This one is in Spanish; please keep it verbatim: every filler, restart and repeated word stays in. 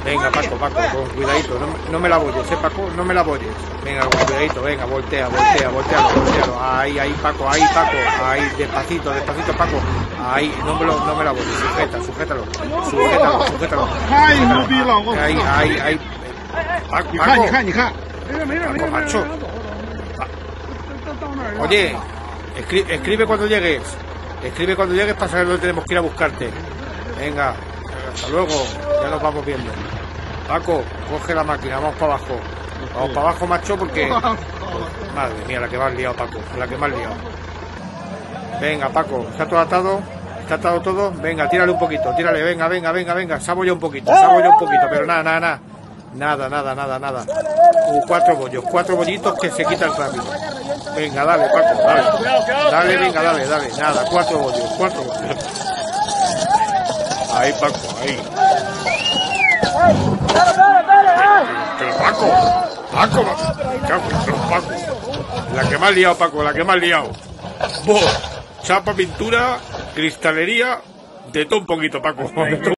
Venga, Paco, Paco, con cuidadito, no, no me la bolles, eh, Paco, no me la bolles. Venga, con cuidadito, venga, voltea, voltea, voltea, voltea. Ahí, ahí, Paco, ahí, Paco, ahí, despacito, despacito, Paco. Ahí, no me, lo, no me la bolles, sujeta, sujétalo, sujétalo, sujétalo. Ahí, ahí, ahí. Paco, Paco, Paco, macho. Oye, escribe, escribe cuando llegues. Escribe cuando llegues para saber dónde tenemos que ir a buscarte. Venga, hasta luego, ya nos vamos viendo. Paco, coge la máquina, vamos para abajo. Vamos para abajo, macho, porque... Madre mía, la que me has liado, Paco, la que me has liado. Venga, Paco, ¿está todo atado? ¿Está atado todo? Venga, tírale un poquito, tírale, venga, venga, venga, venga. Sabo yo un poquito, sabo yo un poquito, pero nada, nada, nada. Nada, nada, nada, nada. Uh, cuatro bollos, cuatro bollitos que se quitan rápido. Venga, dale, Paco, dale. Dale, venga, dale, dale. Nada, cuatro bollos, cuatro bollos. Ahí, Paco, ahí. Pero Paco, Paco, Paco. La que me has liado, Paco, la que me has liado. Vos, chapa, pintura, cristalería, de todo un poquito, Paco.